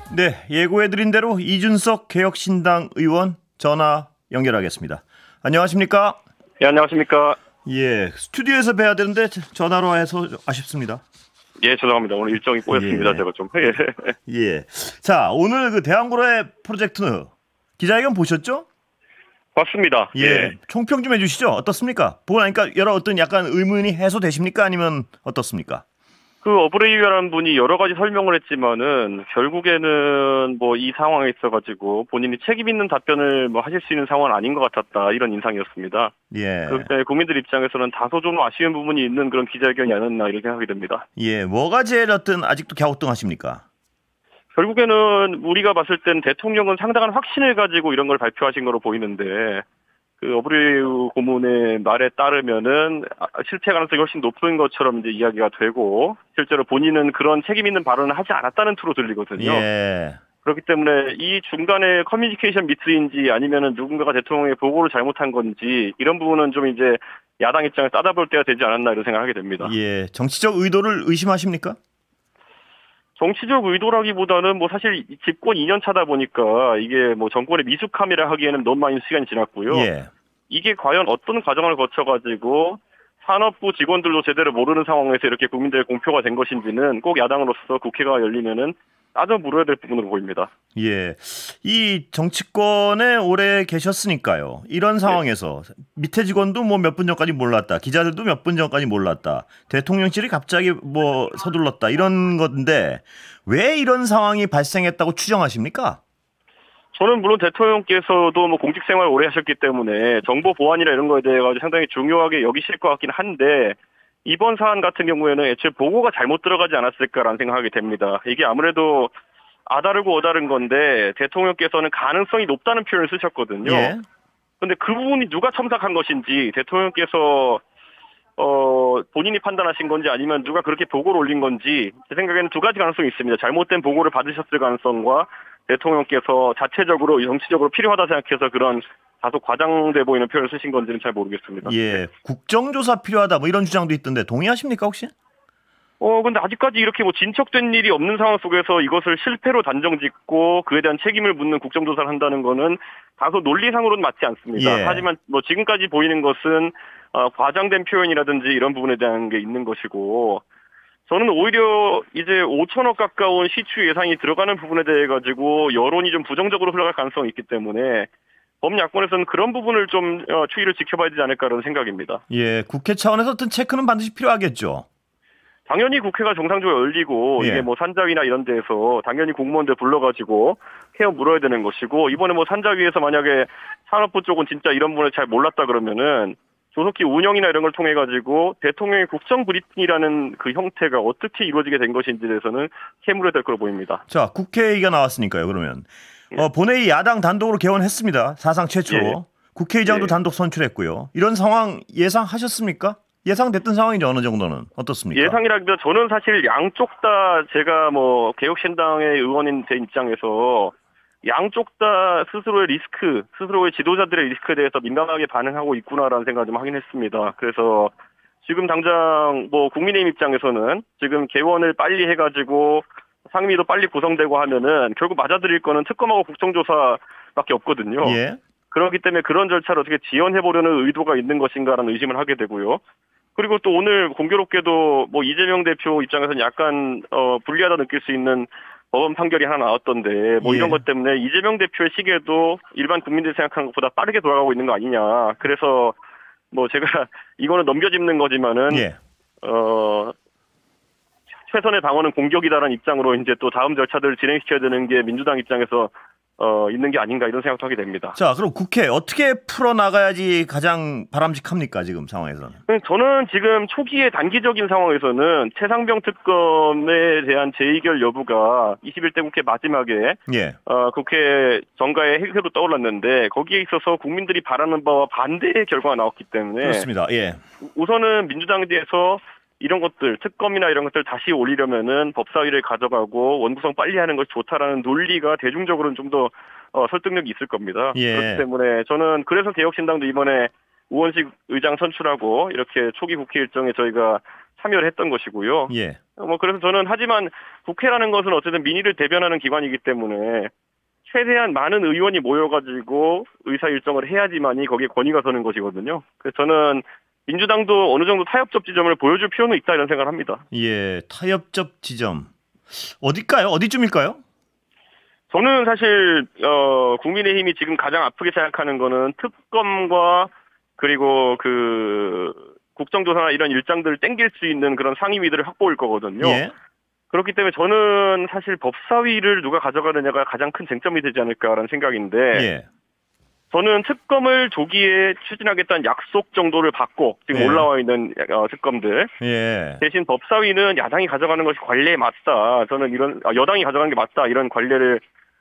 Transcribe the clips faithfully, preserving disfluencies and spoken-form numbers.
네, 예고해드린 대로 이준석 개혁신당 의원 전화 연결하겠습니다. 안녕하십니까? 예, 안녕하십니까? 예, 스튜디오에서 뵈야 되는데 전화로 해서 아쉽습니다. 예, 죄송합니다. 오늘 일정이 꼬였습니다. 예. 제가 좀. 예. 예. 자, 오늘 그 대한고래 프로젝트 기자회견 보셨죠? 맞습니다. 예. 예. 총평 좀 해주시죠. 어떻습니까? 보고 나니까 여러 어떤 약간 의문이 해소되십니까? 아니면 어떻습니까? 그 어브레이유라는 분이 여러 가지 설명을 했지만은 결국에는 뭐 이 상황에 있어가지고 본인이 책임 있는 답변을 뭐 하실 수 있는 상황은 아닌 것 같았다 이런 인상이었습니다. 예. 그렇기 때문에 국민들 입장에서는 다소 좀 아쉬운 부분이 있는 그런 기자회견이 아니었나 이렇게 생각이 됩니다. 예. 뭐가 제일 어떤 아직도 갸우뚱하십니까? 결국에는 우리가 봤을 땐 대통령은 상당한 확신을 가지고 이런 걸 발표하신 거로 보이는데 그 어브레이유 고문의 말에 따르면은 실패 가능성이 훨씬 높은 것처럼 이제 이야기가 되고 실제로 본인은 그런 책임 있는 발언을 하지 않았다는 투로 들리거든요. 예. 그렇기 때문에 이 중간에 커뮤니케이션 미스인지 아니면은 누군가가 대통령의 보고를 잘못한 건지 이런 부분은 좀 이제 야당 입장에서 따져볼 때가 되지 않았나 이런 생각을 하게 됩니다. 예. 정치적 의도를 의심하십니까? 정치적 의도라기보다는 뭐 사실 집권 이 년 차다 보니까 이게 뭐 정권의 미숙함이라 하기에는 너무 많은 시간이 지났고요. 예. 이게 과연 어떤 과정을 거쳐가지고 산업부 직원들도 제대로 모르는 상황에서 이렇게 국민들의 공표가 된 것인지는 꼭 야당으로서 국회가 열리면은 따져 물어야 될 부분으로 보입니다. 예. 이 정치권에 오래 계셨으니까요. 이런 상황에서 네. 밑에 직원도 뭐 몇 분 전까지 몰랐다. 기자들도 몇 분 전까지 몰랐다. 대통령실이 갑자기 뭐 서둘렀다. 이런 건데 왜 이런 상황이 발생했다고 추정하십니까? 저는 물론 대통령께서도 뭐 공직 생활 오래 하셨기 때문에 정보 보안이나 이런 거에 대해 상당히 중요하게 여기실 것 같긴 한데 이번 사안 같은 경우에는 애초에 보고가 잘못 들어가지 않았을까라는 생각하게 됩니다. 이게 아무래도 아다르고 어다른 건데 대통령께서는 가능성이 높다는 표현을 쓰셨거든요. 예. 근데 그 부분이 누가 첨삭한 것인지 대통령께서 어 본인이 판단하신 건지 아니면 누가 그렇게 보고를 올린 건지 제 생각에는 두 가지 가능성이 있습니다. 잘못된 보고를 받으셨을 가능성과 대통령께서 자체적으로 정치적으로 필요하다 생각해서 그런 다소 과장돼 보이는 표현을 쓰신 건지는 잘 모르겠습니다. 예, 국정조사 필요하다 뭐 이런 주장도 있던데 동의하십니까 혹시? 어 근데 아직까지 이렇게 뭐 진척된 일이 없는 상황 속에서 이것을 실패로 단정짓고 그에 대한 책임을 묻는 국정조사를 한다는 거는 다소 논리상으로는 맞지 않습니다. 예. 하지만 뭐 지금까지 보이는 것은 어, 과장된 표현이라든지 이런 부분에 대한 게 있는 것이고 저는 오히려 이제 오천억 가까운 시추 예산이 들어가는 부분에 대해 가지고 여론이 좀 부정적으로 흘러갈 가능성이 있기 때문에 범야권에서는 그런 부분을 좀 어, 추이를 지켜봐야 되지 않을까라는 생각입니다. 예, 국회 차원에서 어떤 체크는 반드시 필요하겠죠. 당연히 국회가 정상적으로 열리고 예. 이게 뭐 산자위나 이런 데에서 당연히 공무원들 불러가지고 케어 물어야 되는 것이고 이번에 뭐 산자위에서 만약에 산업부 쪽은 진짜 이런 부분을 잘 몰랐다 그러면은 조속히 운영이나 이런 걸 통해 가지고 대통령의 국정 브리핑이라는 그 형태가 어떻게 이루어지게 된 것인지에 대해서는 캐물어야 될 거로 보입니다. 자, 국회의가 나왔으니까요. 그러면 예. 어, 본회의 야당 단독으로 개원했습니다. 사상 최초로. 예. 국회의장도 예. 단독 선출했고요. 이런 상황 예상하셨습니까? 예상됐던 상황이죠. 어느 정도는. 어떻습니까? 예상이라기보다 저는 사실 양쪽 다 제가 뭐 개혁신당의 의원인 제 입장에서 양쪽 다 스스로의 리스크, 스스로의 지도자들의 리스크에 대해서 민감하게 반응하고 있구나라는 생각을 좀 하긴 했습니다. 그래서 지금 당장 뭐 국민의힘 입장에서는 지금 개원을 빨리 해가지고 상임위도 빨리 구성되고 하면은 결국 맞아들일 거는 특검하고 국정조사밖에 없거든요. 예. 그렇기 때문에 그런 절차를 어떻게 지연해보려는 의도가 있는 것인가라는 의심을 하게 되고요. 그리고 또 오늘 공교롭게도 뭐 이재명 대표 입장에서는 약간 어 불리하다 느낄 수 있는 법원 판결이 하나 나왔던데 뭐 예. 이런 것 때문에 이재명 대표의 시계도 일반 국민들이 생각하는 것보다 빠르게 돌아가고 있는 거 아니냐. 그래서 뭐 제가 이거는 넘겨짚는 거지만은 예. 어 최선의 방어는 공격이다라는 입장으로 이제 또 다음 절차들을 진행시켜야 되는 게 민주당 입장에서 어 있는 게 아닌가 이런 생각도 하게 됩니다. 자, 그럼 국회 어떻게 풀어나가야지 가장 바람직합니까? 지금 상황에서는. 저는 지금 초기의 단기적인 상황에서는 최상병 특검에 대한 재의결 여부가 이십일 대 국회 마지막에 예. 어, 국회 정가의 핵으로 떠올랐는데 거기에 있어서 국민들이 바라는 바와 반대의 결과가 나왔기 때문에 그렇습니다. 예. 우선은 민주당에 대해서 이런 것들 특검이나 이런 것들 다시 올리려면은 법사위를 가져가고 원구성 빨리 하는 것이 좋다라는 논리가 대중적으로는 좀 더 어, 설득력이 있을 겁니다. 예. 그렇기 때문에 저는 그래서 개혁신당도 이번에 우원식 의장 선출하고 이렇게 초기 국회 일정에 저희가 참여를 했던 것이고요. 예. 뭐 그래서 저는 하지만 국회라는 것은 어쨌든 민의를 대변하는 기관이기 때문에 최대한 많은 의원이 모여가지고 의사 일정을 해야지만이 거기에 권위가 서는 것이거든요. 그래서 저는 민주당도 어느 정도 타협적 지점을 보여줄 필요는 있다 이런 생각을 합니다. 예, 타협적 지점 어딜까요? 어디쯤일까요? 저는 사실 어, 국민의힘이 지금 가장 아프게 생각하는 거는 특검과 그리고 그 국정조사나 이런 일정들을 땡길 수 있는 그런 상임위들을 확보할 거거든요. 예. 그렇기 때문에 저는 사실 법사위를 누가 가져가느냐가 가장 큰 쟁점이 되지 않을까라는 생각인데 예. 저는 특검을 조기에 추진하겠다는 약속 정도를 받고 지금 예. 올라와 있는 어, 특검들 예. 대신 법사위는 야당이 가져가는 것이 관례에 맞다. 저는 이런 아, 여당이 가져가는 게 맞다. 이런 관례를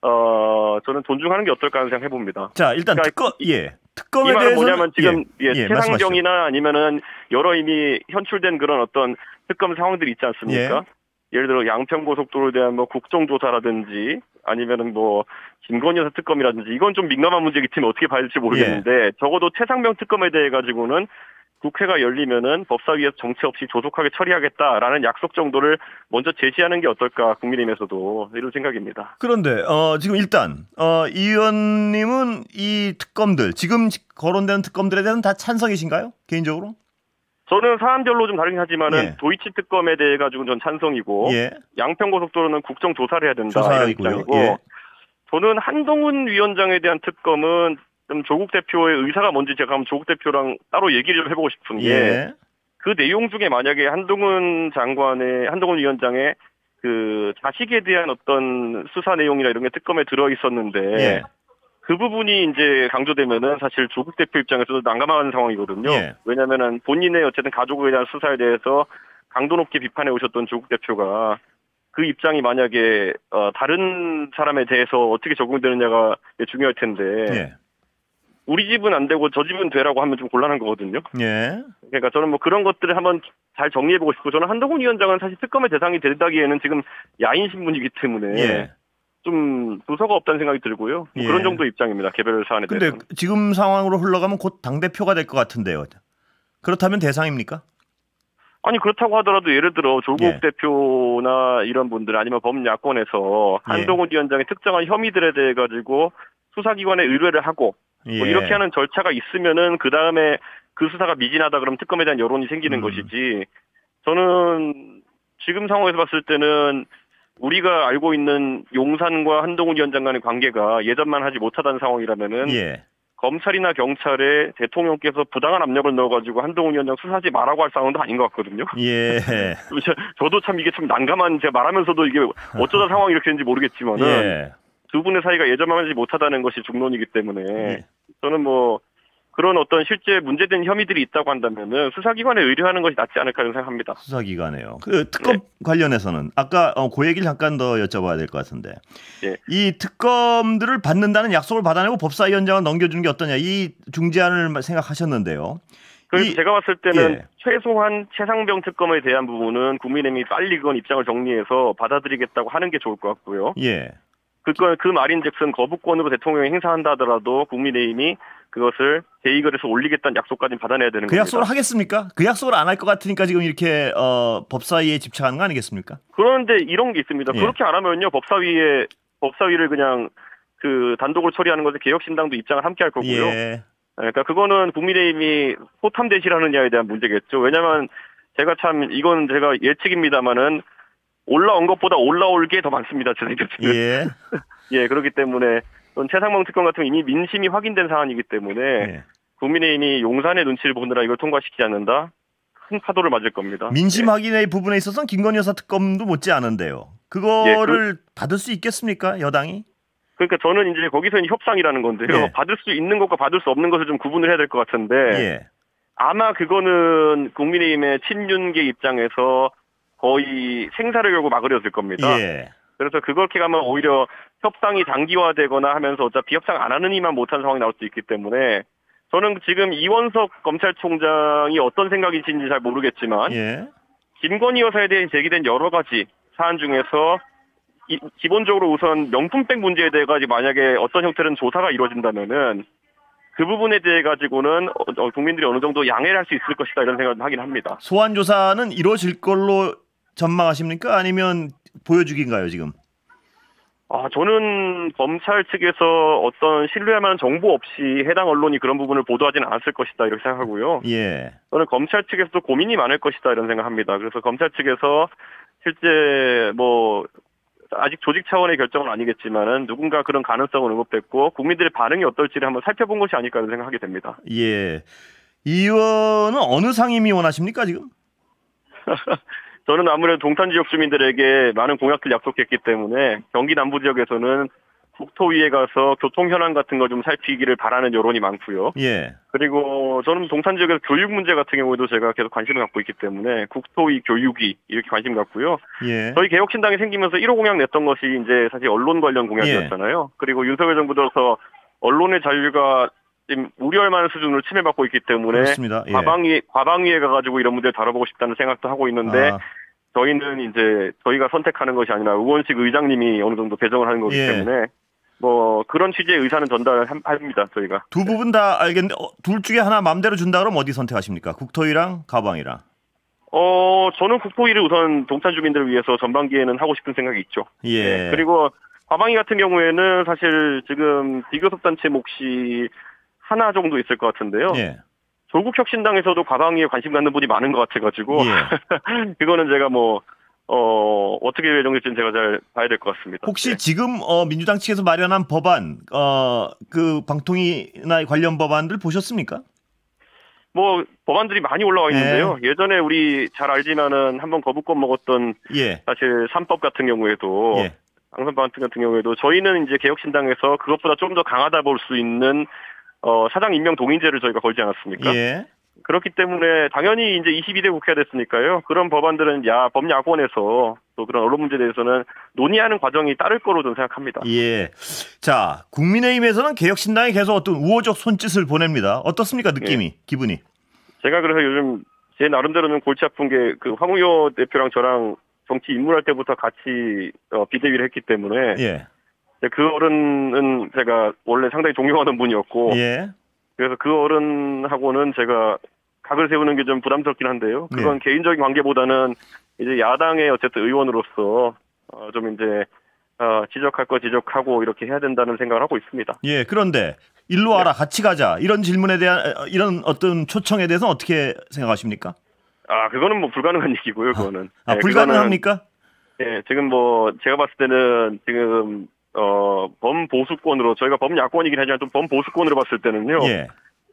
어 저는 존중하는 게 어떨까 하는 생각 해봅니다. 자 일단 그러니까 특검 예 특검에 이 말은 대해서 뭐냐면 지금 예, 예, 예, 최상정이나 아니면은 여러 이미 현출된 그런 어떤 특검 상황들이 있지 않습니까? 예. 예를 들어 양평고속도로에 대한 뭐 국정조사라든지 아니면은 뭐 김건희 여사 특검이라든지 이건 좀 민감한 문제이기 때문에 어떻게 봐야 될지 모르겠는데 예. 적어도 최상병 특검에 대해 가지고는 국회가 열리면은 법사위에서 정치 없이 조속하게 처리하겠다라는 약속 정도를 먼저 제시하는 게 어떨까 국민의힘에서도 이런 생각입니다. 그런데 어, 지금 일단 어, 이 의원님은 이 특검들 지금 거론되는 특검들에 대해서는 다 찬성이신가요? 개인적으로? 저는 사안별로 좀 다르긴 하지만은 예. 도이치 특검에 대해 가지고는 전 찬성이고 예. 양평고속도로는 국정조사를 해야 된다 이런 입장이고 예. 저는 한동훈 위원장에 대한 특검은 좀 조국 대표의 의사가 뭔지 제가 한번 조국 대표랑 따로 얘기를 좀 해보고 싶은 게 예. 그 내용 중에 만약에 한동훈 장관의 한동훈 위원장의 그 자식에 대한 어떤 수사 내용이나 이런 게 특검에 들어 있었는데 예. 그 부분이 이제 강조되면은 사실 조국 대표 입장에서도 난감한 상황이거든요. 예. 왜냐면은 본인의 어쨌든 가족에 대한 수사에 대해서 강도 높게 비판해 오셨던 조국 대표가 그 입장이 만약에 어 다른 사람에 대해서 어떻게 적용되느냐가 중요할 텐데 예. 우리 집은 안 되고 저 집은 되라고 하면 좀 곤란한 거거든요. 예. 그러니까 저는 뭐 그런 것들을 한번 잘 정리해보고 싶고 저는 한동훈 위원장은 사실 특검의 대상이 된다기에는 지금 야인 신분이기 때문에 예. 좀 도서가 없다는 생각이 들고요. 뭐 예. 그런 정도 입장입니다. 개별 사안에 근데 대해서는. 지금 상황으로 흘러가면 곧 당대표가 될 것 같은데요. 그렇다면 대상입니까? 아니 그렇다고 하더라도 예를 들어 조국 예. 대표나 이런 분들 아니면 범야권에서 예. 한동훈 위원장의 특정한 혐의들에 대해 가지고 수사기관에 의뢰를 하고 예. 뭐 이렇게 하는 절차가 있으면은 그 다음에 그 수사가 미진하다 그러면 특검에 대한 여론이 생기는 음. 것이지. 저는 지금 상황에서 봤을 때는 우리가 알고 있는 용산과 한동훈 위원장 간의 관계가 예전만 하지 못하다는 상황이라면은 예. 검찰이나 경찰에 대통령께서 부당한 압력을 넣어가지고 한동훈 위원장 수사하지 말라고 할 상황도 아닌 것 같거든요. 예. 저도 참 이게 참 난감한 제가 말하면서도 이게 어쩌다 상황이 이렇게 되는지 모르겠지만은 예. 두 분의 사이가 예전만 하지 못하다는 것이 중론이기 때문에 예. 저는 뭐 그런 어떤 실제 문제된 혐의들이 있다고 한다면은 수사기관에 의뢰하는 것이 낫지 않을까 생각합니다. 수사기관에요. 그 특검 네. 관련해서는 아까 어, 그 얘기를 잠깐 더 여쭤봐야 될 것 같은데 네. 이 특검들을 받는다는 약속을 받아내고 법사위원장을 넘겨주는 게 어떠냐 이 중재안을 생각하셨는데요. 그래서 이, 제가 봤을 때는 예. 최소한 최상병 특검에 대한 부분은 국민의힘이 빨리 그건 입장을 정리해서 받아들이겠다고 하는 게 좋을 것 같고요. 예. 그건 그 말인즉슨 거부권으로 대통령이 행사한다 하더라도 국민의힘이 그것을 제의결에서 올리겠다는 약속까지 받아내야 되는 그 겁니다. 약속을 하겠습니까? 그 약속을 안 할 것 같으니까 지금 이렇게 어, 법사위에 집착하는 거 아니겠습니까? 그런데 이런 게 있습니다. 예. 그렇게 안 하면요 법사위에 법사위를 그냥 그 단독으로 처리하는 것에 개혁신당도 입장을 함께 할 거고요. 예. 그러니까 그거는 국민의힘이 호탐 대실하느냐에 대한 문제겠죠. 왜냐하면 제가 참 이건 제가 예측입니다만은 올라온 것보다 올라올 게 더 많습니다. 저는 예. 예 그렇기 때문에 최상병 특검 같은 경우 이미 민심이 확인된 사안이기 때문에 예. 국민의힘이 용산의 눈치를 보느라 이걸 통과시키지 않는다. 큰 파도를 맞을 겁니다. 민심 예. 확인의 부분에 있어서는 김건희 여사 특검도 못지 않은데요. 그거를 예, 그, 받을 수 있겠습니까? 여당이? 그러니까 저는 이제 거기서 이제 협상이라는 건데요. 예. 받을 수 있는 것과 받을 수 없는 것을 좀 구분을 해야 될 것 같은데 예. 아마 그거는 국민의힘의 친윤계 입장에서 거의 생사를 걸고 막으려을 겁니다. 예. 그래서 그렇게 가면 오히려 협상이 단기화되거나 하면서 어차피 협상 안 하는 이만 못한 상황이 나올 수 있기 때문에 저는 지금 이원석 검찰총장이 어떤 생각이신지 잘 모르겠지만 예. 김건희 여사에 대해 제기된 여러 가지 사안 중에서 이, 기본적으로 우선 명품백 문제에 대해 가지고 만약에 어떤 형태는 조사가 이루어진다면은 그 부분에 대해 가지고는 어, 국민들이 어느 정도 양해를 할 수 있을 것이다 이런 생각을 하긴 합니다. 소환 조사는 이루어질 걸로 전망하십니까? 아니면 보여주기인가요 지금? 아, 저는 검찰 측에서 어떤 신뢰할 만한 정보 없이 해당 언론이 그런 부분을 보도하지는 않았을 것이다 이렇게 생각하고요. 예. 저는 검찰 측에서도 고민이 많을 것이다 이런 생각합니다. 그래서 검찰 측에서 실제 뭐 아직 조직 차원의 결정은 아니겠지만은 누군가 그런 가능성을 언급했고 국민들의 반응이 어떨지를 한번 살펴본 것이 아닐까 이런 생각하게 됩니다. 예. 이 의원은 어느 상임위 원하십니까 지금? 저는 아무래도 동탄 지역 주민들에게 많은 공약들 약속했기 때문에 경기 남부 지역에서는 국토위에 가서 교통 현안 같은 거 좀 살피기를 바라는 여론이 많고요. 예. 그리고 저는 동탄 지역에서 교육 문제 같은 경우에도 제가 계속 관심을 갖고 있기 때문에 국토위 교육위 이렇게 관심 갖고요. 예. 저희 개혁신당이 생기면서 일 호 공약 냈던 것이 이제 사실 언론 관련 공약이었잖아요. 예. 그리고 윤석열 정부 들어서 언론의 자유가 지금 우려할 만한 수준으로 침해받고 있기 때문에 예. 과방위 과방위에 가가지고 이런 문제를 다뤄보고 싶다는 생각도 하고 있는데 아. 저희는 이제 저희가 선택하는 것이 아니라 의원식 의장님이 어느 정도 배정을 하는 거기 예. 때문에 뭐 그런 취지의 의사는 전달합니다 저희가. 두 부분 다 알겠는데 어, 둘 중에 하나 마음대로 준다 그러면 어디 선택하십니까? 국토위랑 가방이랑. 어 저는 국토위를 우선 동탄 주민들을 위해서 전반기에는 하고 싶은 생각이 있죠. 예. 네. 그리고 가방이 같은 경우에는 사실 지금 비교섭 단체 몫이 하나 정도 있을 것 같은데요. 예. 조국혁신당에서도 과방위에 관심 갖는 분이 많은 것 같아가지고 예. 그거는 제가 뭐 어, 어떻게 배정될지는 제가 잘 봐야 될 것 같습니다. 혹시 네. 지금 어, 민주당 측에서 마련한 법안, 어, 그 방통위나 관련 법안들 보셨습니까? 뭐 법안들이 많이 올라와 있는데요. 예. 예전에 우리 잘 알지만은 한번 거부권 먹었던 예. 사실 삼법 같은 경우에도 예. 당선법 같은 경우에도 저희는 이제 개혁신당에서 그것보다 좀 더 강하다 볼 수 있는 어, 사장 임명 동의제를 저희가 걸지 않았습니까? 예. 그렇기 때문에 당연히 이제 이십이 대 국회가 됐으니까요. 그런 법안들은 야 법야권에서 또 그런 언론 문제에 대해서는 논의하는 과정이 따를 거로 저는 생각합니다. 예. 자, 국민의힘에서는 개혁신당이 계속 어떤 우호적 손짓을 보냅니다. 어떻습니까, 느낌이, 예. 기분이? 제가 그래서 요즘 제 나름대로는 골치 아픈 게 그 황우여 대표랑 저랑 정치 입문할 때부터 같이 어, 비대위를 했기 때문에 예. 그 어른은 제가 원래 상당히 존경하는 분이었고. 예. 그래서 그 어른하고는 제가 각을 세우는 게 좀 부담스럽긴 한데요. 그건 네. 개인적인 관계보다는 이제 야당의 어쨌든 의원으로서 어 좀 이제 어 지적할 거 지적하고 이렇게 해야 된다는 생각을 하고 있습니다. 예, 그런데 일로 와라, 네. 같이 가자 이런 질문에 대한 이런 어떤 초청에 대해서 어떻게 생각하십니까? 아, 그거는 뭐 불가능한 얘기고요. 그거는. 아, 네, 불가능합니까? 예, 네, 지금 뭐 제가 봤을 때는 지금 어, 범보수권으로, 저희가 범야권이긴 하지만 좀 범보수권으로 봤을 때는요. 예.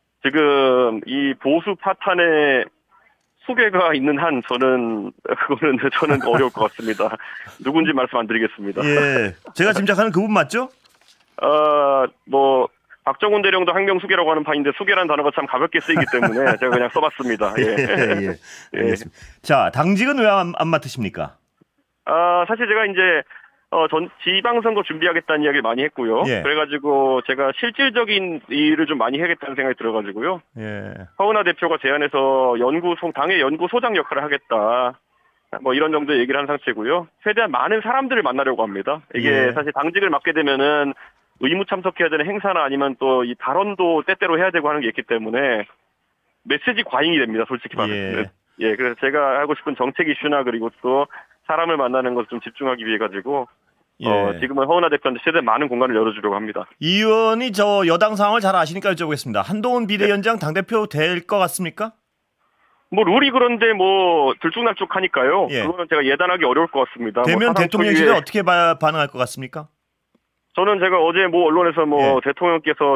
지금 이 보수 파탄의 수괴가 있는 한 저는, 그거는 저는 어려울 것 같습니다. 누군지 말씀 안 드리겠습니다. 예. 제가 짐작하는 그분 맞죠? 어, 뭐, 박정훈 대령도 항명수괴라고 하는 판인데 수괴라는 단어가 참 가볍게 쓰이기 때문에 제가 그냥 써봤습니다. 예. 예, 예. 알겠습니다. 예. 자, 당직은 왜 안 안 맡으십니까? 아, 사실 제가 이제 어, 전 지방선거 준비하겠다는 이야기를 많이 했고요. 예. 그래가지고 제가 실질적인 일을 좀 많이 해야겠다는 생각이 들어가지고요. 예. 허은하 대표가 제안해서 연구소, 당의 연구소장 역할을 하겠다. 뭐 이런 정도의 얘기를 한 상태고요. 최대한 많은 사람들을 만나려고 합니다. 이게 예. 사실 당직을 맡게 되면은 의무 참석해야 되는 행사나 아니면 또 이 발언도 때때로 해야 되고 하는 게 있기 때문에 메시지 과잉이 됩니다. 솔직히 말하면. 예. 예. 그래서 제가 하고 싶은 정책 이슈나 그리고 또 사람을 만나는 것을 좀 집중하기 위해 가지고 예. 어, 지금은 허은하 대표한테 최대한 많은 공간을 열어주려고 합니다. 이 의원이 저 여당 상황을 잘 아시니까 여쭤보겠습니다. 한동훈 비대위원장 네. 당대표 될 것 같습니까? 뭐 룰이 그런데 뭐 들쭉날쭉하니까요. 예. 그거는 제가 예단하기 어려울 것 같습니다. 되면 뭐 대통령실에 어떻게 바, 반응할 것 같습니까? 저는 제가 어제 뭐 언론에서 뭐 예. 대통령께서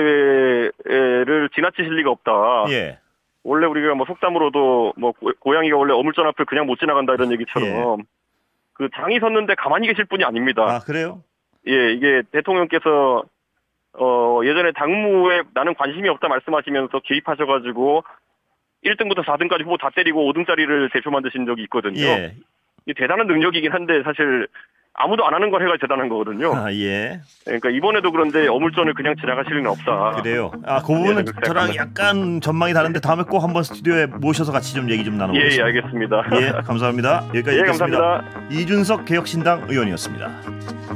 전당대회를 지나치실 리가 없다. 예. 원래 우리가 뭐 속담으로도 뭐 고양이가 원래 어물전 앞을 그냥 못 지나간다 이런 얘기처럼 예. 그 장이 섰는데 가만히 계실 분이 아닙니다. 아, 그래요? 예, 이게 대통령께서 어 예전에 당무에 나는 관심이 없다 말씀하시면서 개입하셔가지고 일 등부터 사 등까지 후보 다 때리고 오 등짜리를 대표 만드신 적이 있거든요. 예. 이게 대단한 능력이긴 한데 사실 아무도 안 하는 걸 해가 대단한 거거든요. 아, 예. 그러니까 이번에도 그런데 어물전을 그냥 지나가실 리는 없다. 그래요. 아, 그 부분은 예, 저랑 약간 전망이 다른데 다음에 꼭 한번 스튜디오에 모셔서 같이 좀 얘기 좀 나눠보겠습니다. 예, 예, 알겠습니다. 예, 감사합니다. 여기까지 예, 듣겠습니다. 감사합니다. 이준석 개혁신당 의원이었습니다.